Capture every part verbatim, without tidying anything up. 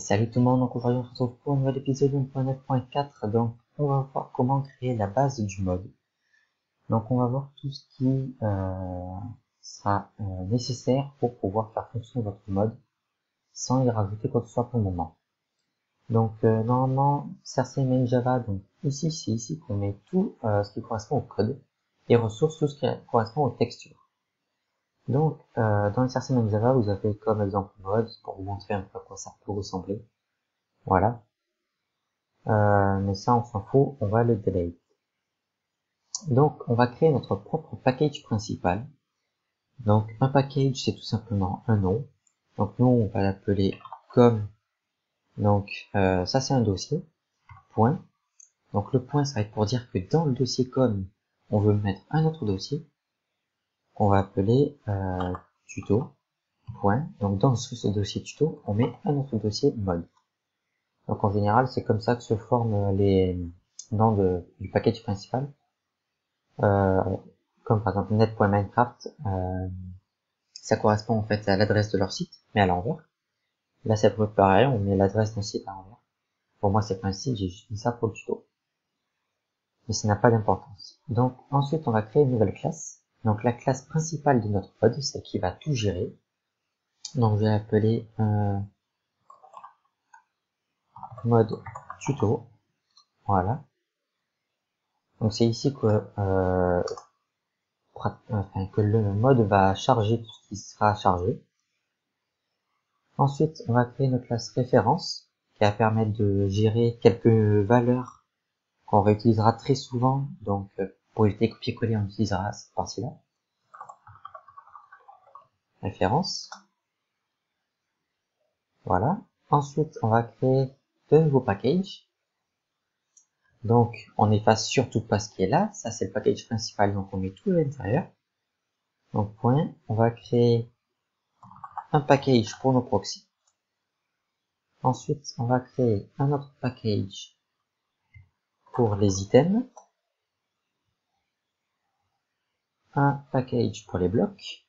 Salut tout le monde, donc aujourd'hui on se retrouve pour un nouvel épisode un point neuf point quatre. Donc on va voir comment créer la base du mode. Donc on va voir tout ce qui euh, sera euh, nécessaire pour pouvoir faire fonctionner votre mode sans y rajouter quoi que ce soit pour le moment. Donc euh, normalement Sercé Main Java, donc ici c'est ici qu'on met tout euh, ce qui correspond au code et ressources, tout ce qui correspond aux textures. Donc, euh, dans le Sercé Main Java, vous avez comme exemple mode, pour vous montrer un peu à quoi ça peut ressembler. Voilà. Euh, mais ça, on s'en fout, on va le delete. Donc, on va créer notre propre package principal. Donc, un package, c'est tout simplement un nom. Donc, nous, on va l'appeler comme. Donc, euh, ça, c'est un dossier. Point. Donc, le point, ça va être pour dire que dans le dossier comme, on veut mettre un autre dossier. On va appeler euh, tuto. Point. Donc, dans ce dossier tuto, on met un autre dossier mode. Donc en général, c'est comme ça que se forment les noms de, du package principal. Euh, comme par exemple net.minecraft, euh, ça correspond en fait à l'adresse de leur site, mais à l'envers. Là, c'est peut être pareil, on met l'adresse d'un site à l'envers. Pour moi, c'est pas un site, j'ai juste mis ça pour le tuto. Mais ça n'a pas d'importance. Donc ensuite, on va créer une nouvelle classe. Donc la classe principale de notre pod, celle qui va tout gérer. Donc je vais appeler euh, mode tuto. Voilà. Donc c'est ici que euh, enfin, que le mode va charger tout ce qui sera chargé. Ensuite, on va créer une classe référence qui va permettre de gérer quelques valeurs qu'on réutilisera très souvent. Donc, pour éviter copier-coller, on utilisera cette partie-là. Référence. Voilà. Ensuite, on va créer de nouveaux packages. Donc, on efface surtout pas ce qui est là. Ça, c'est le package principal, donc on met tout à l'intérieur. Donc, point. On va créer un package pour nos proxys. Ensuite, on va créer un autre package pour les items, un package pour les blocs.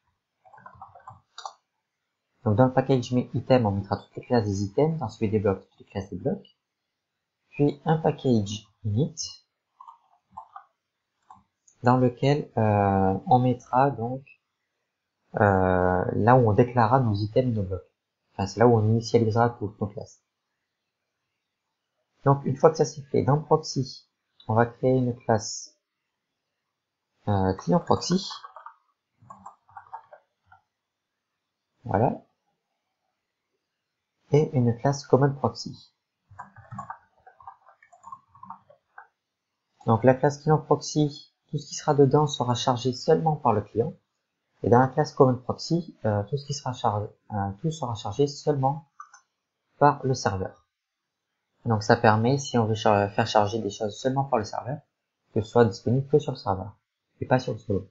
Donc dans le package item, on mettra toutes les classes des items, dans celui des blocs, toutes les classes des blocs. Puis un package init, dans lequel euh, on mettra donc euh, là où on déclarera nos items et nos blocs. Enfin, c'est là où on initialisera toutes nos classes. Donc une fois que ça c'est fait, dans proxy, on va créer une classe euh, client proxy. Voilà. Et une classe common proxy. Donc la classe client proxy, tout ce qui sera dedans sera chargé seulement par le client. Et dans la classe common proxy, euh, tout ce qui sera chargé, euh, tout sera chargé seulement par le serveur. Donc ça permet, si on veut char faire charger des choses seulement par le serveur, que ce soit disponible que sur le serveur et pas sur le solo.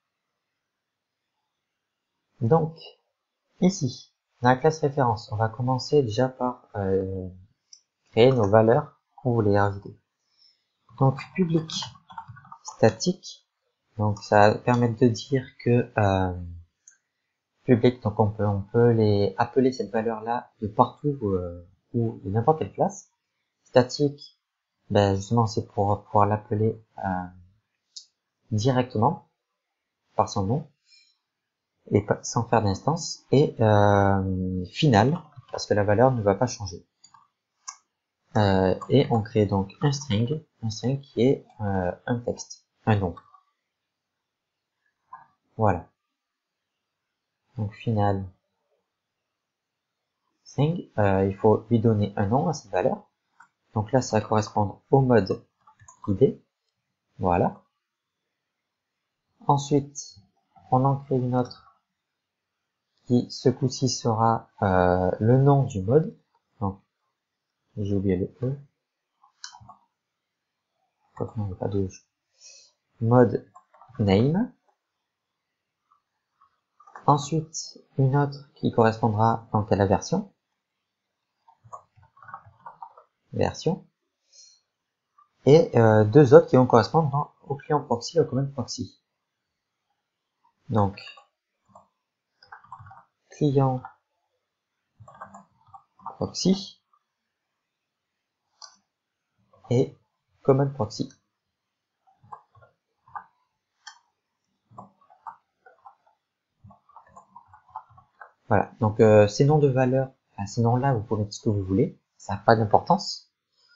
Donc ici, dans la classe référence, on va commencer déjà par euh, créer nos valeurs qu'on voulait ajouter. Donc public statique, donc ça va permettre de dire que euh, public, donc on peut on peut les appeler cette valeur là de partout euh, ou de n'importe quelle classe. Statique, ben justement c'est pour pouvoir l'appeler euh, directement par son nom et pas, sans faire d'instance. Et euh, final, parce que la valeur ne va pas changer. Euh, et on crée donc un string, un string qui est euh, un texte, un nom. Voilà. Donc final string, euh, il faut lui donner un nom à cette valeur. Donc là, ça va correspondre au mode I D. Voilà. Ensuite, on en crée une autre qui, ce coup-ci, sera euh, le nom du mode. Donc, j'ai oublié le E. Pourquoi il n'y a pas de mode name. Ensuite, une autre qui correspondra donc à la version. Version. Et euh, deux autres qui vont correspondre au client proxy et au command proxy. Donc, client proxy. et common proxy. Voilà, donc euh, ces noms de valeurs, enfin, ces noms-là, vous pouvez mettre ce que vous voulez, ça n'a pas d'importance.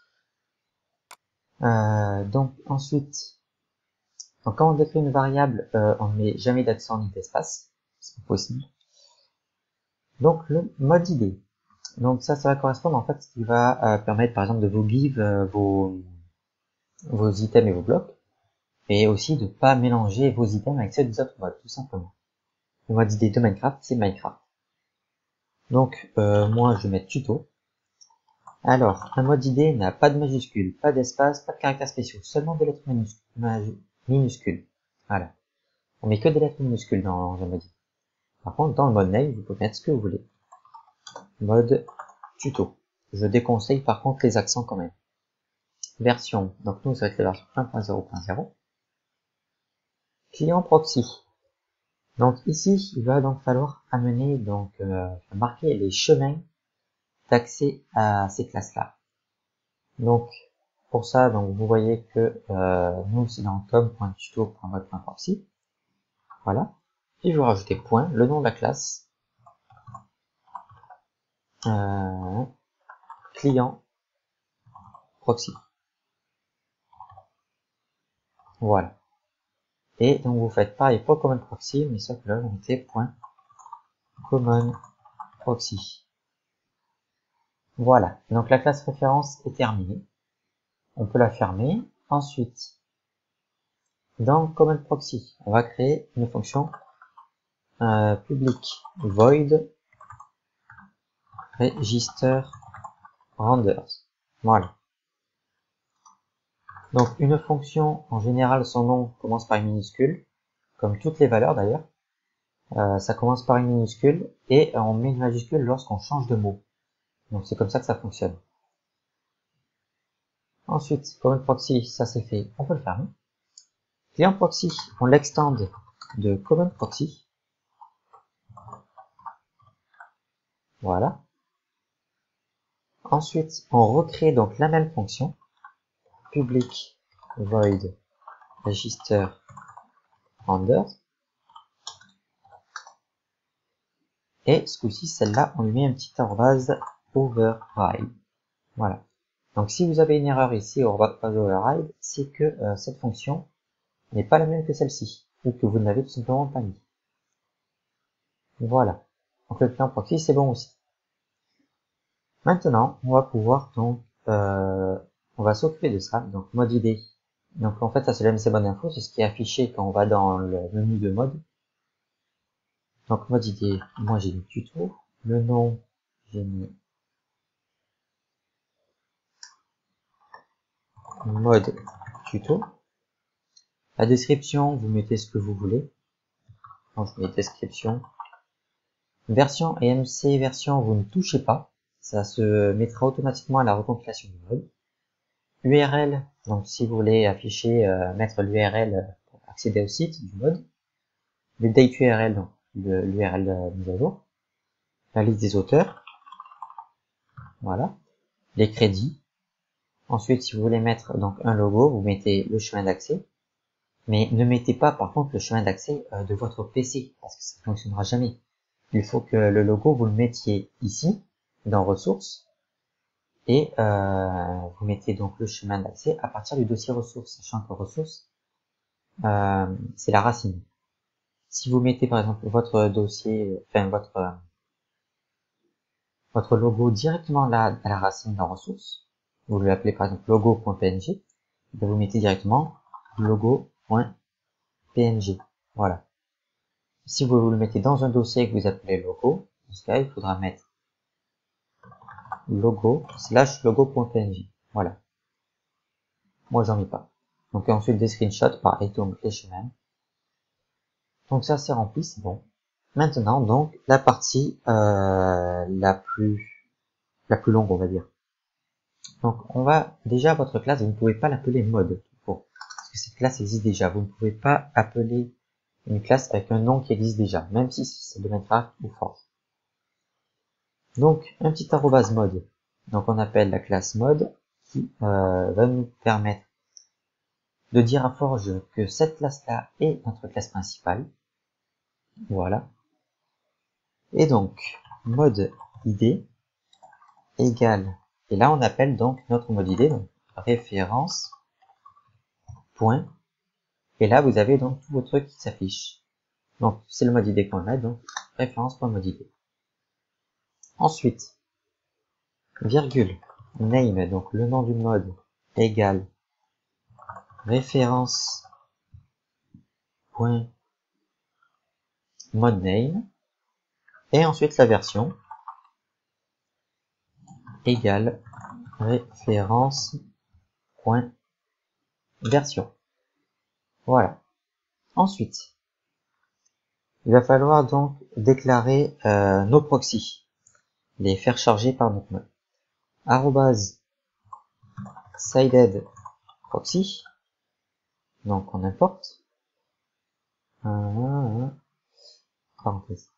Euh, donc ensuite, donc quand on décrit une variable, euh, on ne met jamais d'accent ni d'espace, c'est pas possible. Donc le mode I D. Donc ça, ça va correspondre en fait à ce qui va euh, permettre par exemple de vous give euh, vos, vos items et vos blocs, et aussi de pas mélanger vos items avec ceux des autres modes, tout simplement. Le mode I D de Minecraft, c'est Minecraft. Donc euh, moi je vais mettre tuto. Alors, un mode I D n'a pas de majuscule, pas d'espace, pas de caractères spéciaux, seulement des lettres minuscules. Voilà. On met que des lettres minuscules dans un mode I D. Par contre, dans le mode name, vous pouvez mettre ce que vous voulez. Mode tuto. Je déconseille par contre les accents quand même. Version. Donc nous, ça va être la version un point zéro point zéro. Client proxy. Donc ici, il va donc falloir amener, donc euh, marquer les chemins d'accès à ces classes-là. Donc pour ça, donc vous voyez que euh, nous c'est dans com.tuto.mode.proxy. Voilà. Puis je vais rajouter point, le nom de la classe, euh, client proxy. Voilà. Et donc vous faites pareil pour common proxy, mais sauf que là vous mettez point common proxy. Voilà. Donc la classe référence est terminée. On peut la fermer. Ensuite, dans common proxy, on va créer une fonction euh, public void register renders. Voilà. Donc une fonction, en général, son nom commence par une minuscule, comme toutes les valeurs d'ailleurs. Euh, ça commence par une minuscule et on met une majuscule lorsqu'on change de mot. Donc c'est comme ça que ça fonctionne. Ensuite, common proxy, ça c'est fait, on peut le fermer. Client proxy, on l'extend de common proxy. Voilà. Ensuite, on recrée donc la même fonction. Public void register renders. Et ce coup-ci, celle-là, on lui met un petit arrobase override. Voilà. Donc si vous avez une erreur ici au override, c'est que euh, cette fonction n'est pas la même que celle-ci, ou que vous n'avez tout simplement pas mis. Voilà. Donc le client proxy, c'est bon aussi. Maintenant, on va pouvoir donc, euh, on va s'occuper de ça. Donc mode I D. Donc en fait, ça c'est la M C bonne info, c'est ce qui est affiché quand on va dans le menu de mode. Donc mode I D, moi j'ai mis tuto. Le nom, j'ai mis mode tuto. La description, vous mettez ce que vous voulez. Donc je mets description. Version et M C version, vous ne touchez pas. Ça se mettra automatiquement à la recompilation du mode. U R L, donc si vous voulez afficher, euh, mettre l'U R L pour accéder au site du mode. Le date U R L, donc l'U R L euh, mise à jour. La liste des auteurs. Voilà. Les crédits. Ensuite, si vous voulez mettre donc un logo, vous mettez le chemin d'accès. Mais ne mettez pas par contre le chemin d'accès euh, de votre P C, parce que ça ne fonctionnera jamais. Il faut que le logo, vous le mettiez ici, dans ressources, et euh, vous mettez donc le chemin d'accès à partir du dossier ressources, sachant que ressources, euh, c'est la racine. Si vous mettez par exemple votre dossier, enfin votre euh, votre logo directement là à la racine dans ressources, vous l'appelez par exemple logo.png, et vous mettez directement logo.png. Voilà. Si vous le mettez dans un dossier que vous appelez logo, dans ce cas, il faudra mettre logo slash logo.png. Voilà. Moi, j'en mets pas. Donc ensuite des screenshots, pareil, donc les chemins. Donc ça, c'est rempli, c'est bon. Maintenant, donc la partie euh, la plus la plus longue, on va dire. Donc on va déjà votre classe, vous ne pouvez pas l'appeler mode, bon, parce que cette classe existe déjà. Vous ne pouvez pas appeler une classe avec un nom qui existe déjà, même si c'est de Minecraft ou Forge. Donc un petit arrobase mode. Donc on appelle la classe mode qui euh, va nous permettre de dire à Forge que cette classe-là est notre classe principale. Voilà. Et donc, mode I D égale, et là on appelle donc notre mode I D, donc référence, point, et là vous avez donc tous vos trucs qui s'affichent. Donc c'est le mode I D qu'on a, donc référence.mode I D. Ensuite, virgule, name, donc le nom du mode, égale référence point mode name, et ensuite la version égale référence point version. Voilà. Ensuite, il va falloir donc déclarer euh, nos proxys, les faire charger par notre mode. Arrobase sided proxy, donc on importe. Euh, parenthèse.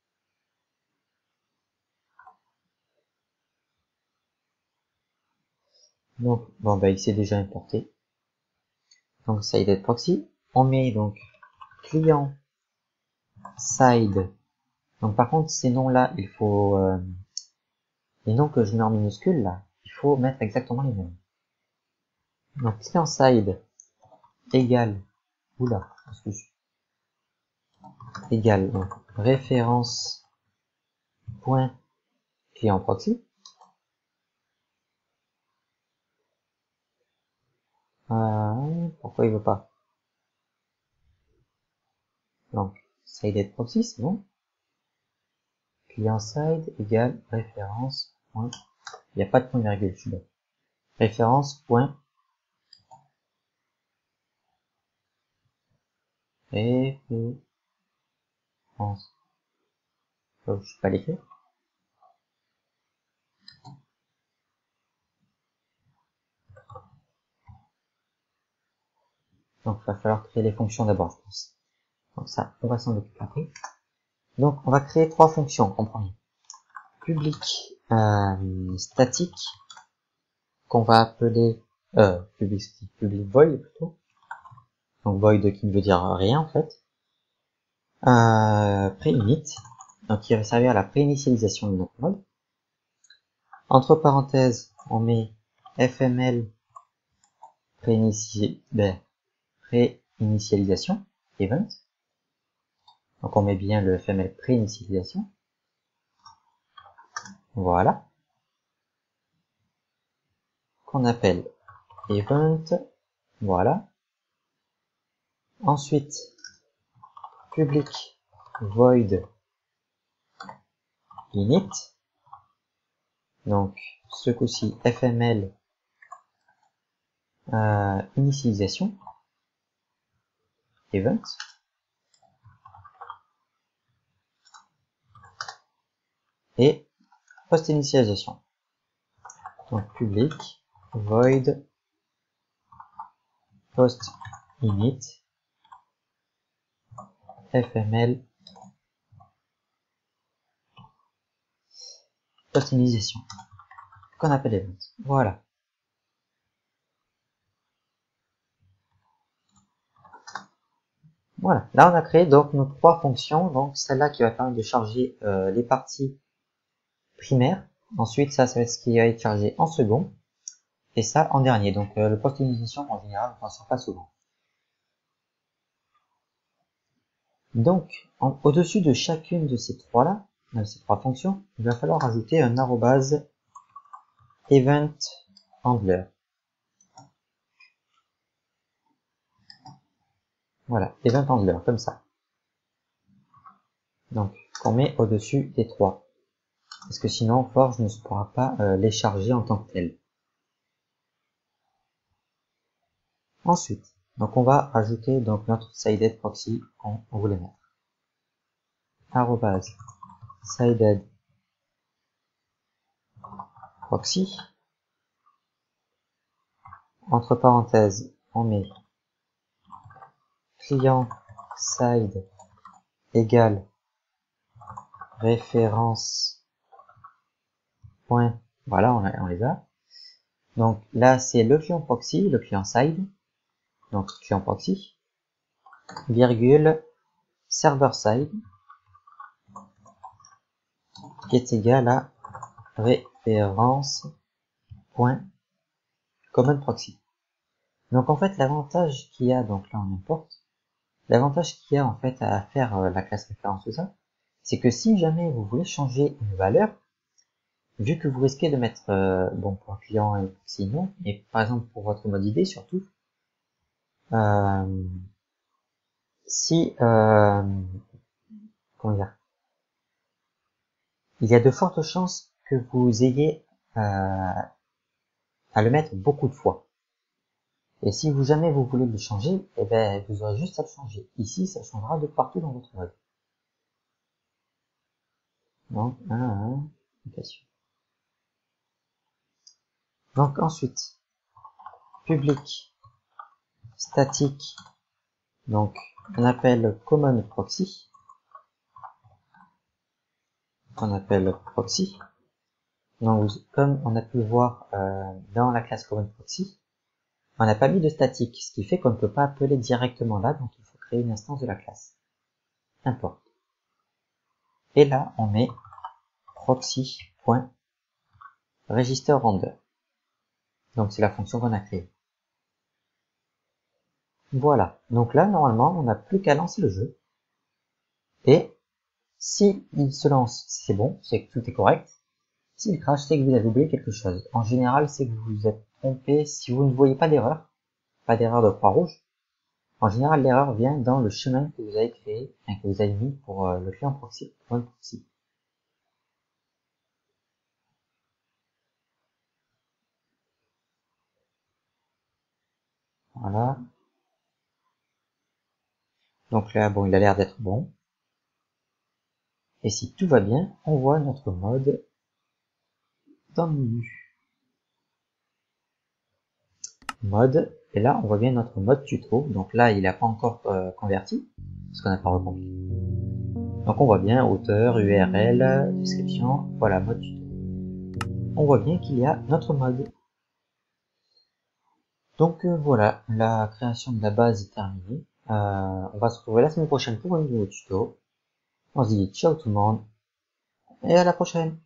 Donc, bon, bah, il s'est déjà importé. Donc, sided proxy. On met donc client side. Donc, par contre, ces noms-là, il faut, euh, les noms que je mets en minuscule, là, il faut mettre exactement les mêmes. Donc, client side égale, oula, excuse, égale, donc, référence point client proxy. Euh, pourquoi il veut pas? Donc, sided proxy, c'est bon. Client side égale référence point, il n'y a pas de point virgule, je suis bête. Référence point référence. Oh, je sais pas l'écrire. Donc, il va falloir créer les fonctions d'abord, je pense. Donc ça, on va s'en occuper après. Donc, on va créer trois fonctions en premier. Public euh, statique, qu'on va appeler euh, public statique, public void plutôt. Donc void qui ne veut dire rien en fait. Euh, pré-init, donc qui va servir à la pré-initialisation de notre mode. Entre parenthèses, on met fml pré-initialisation, ben, pré-initialisation event. Donc on met bien le fml pré-initialisation. Voilà. Qu'on appelle event. Voilà. Ensuite, public void init. Donc, ce coup-ci, fml euh, initialisation event. Et post-initialisation. Donc, public void post init fml post-initialisation qu'on appelle event. Voilà. Voilà. Là, on a créé donc nos trois fonctions. Donc, celle-là qui va permettre de charger euh, les parties primaires. Ensuite, ça, ça va être ce qui va être chargé en second. Et ça, en dernier. Donc, euh, le post-initialisation, en général, on ne s'en sert pas souvent. Donc, au-dessus de chacune de ces trois-là, de ces trois fonctions, il va falloir ajouter un arrobase event handler. Voilà, event handler, comme ça. Donc, qu'on met au-dessus des trois. Parce que sinon, Forge ne pourra pas euh, les charger en tant que tels. Ensuite, donc on va ajouter donc notre sided proxy qu'on voulait mettre. Arrobase sided proxy. Entre parenthèses, on met client side égale référence point, voilà, on, a, on les a. Donc là, c'est le client proxy, le client side. Donc client proxy, virgule, server side, qui est égal à référence point common proxy. Donc en fait, l'avantage qu'il y a, donc là on importe, l'avantage qu'il y a en fait à faire euh, la classe référence tout ça, c'est que si jamais vous voulez changer une valeur, vu que vous risquez de mettre, euh, bon pour un client et proxy non, mais par exemple pour votre mode I D surtout, euh, si, euh, comment dire, il y a de fortes chances que vous ayez euh, à le mettre beaucoup de fois. Et si vous jamais vous voulez le changer, eh ben vous aurez juste à le changer. Ici, ça changera de partout dans votre mode. Donc, un, un, application. Donc ensuite, public, statique, donc on appelle common proxy, qu'on appelle proxy. Donc comme on a pu le voir euh, dans la classe common proxy, on n'a pas mis de statique, ce qui fait qu'on ne peut pas appeler directement là, donc il faut créer une instance de la classe. Importe. Et là, on met proxy.registerRender. Donc c'est la fonction qu'on a créée. Voilà. Donc là, normalement, on n'a plus qu'à lancer le jeu. Et si il se lance, c'est bon, c'est que tout est correct. S'il crash, c'est que vous avez oublié quelque chose. En général, c'est que vous vous êtes trompé si vous ne voyez pas d'erreur. Pas d'erreur de croix rouge. En général, l'erreur vient dans le chemin que vous avez créé, enfin, que vous avez mis pour euh, le client proxy, pour un proxy. Voilà. Donc là, bon, il a l'air d'être bon. Et si tout va bien, on voit notre mode dans le menu. Mode, et là, on voit bien notre mode tuto. Donc là, il n'a pas encore euh, converti, parce qu'on n'a pas recompilé. Donc on voit bien auteur, U R L, description, voilà, mode tuto. On voit bien qu'il y a notre mode. Donc euh, voilà, la création de la base est terminée. Euh, on va se retrouver la semaine prochaine pour un nouveau tuto. On se dit ciao tout le monde et à la prochaine.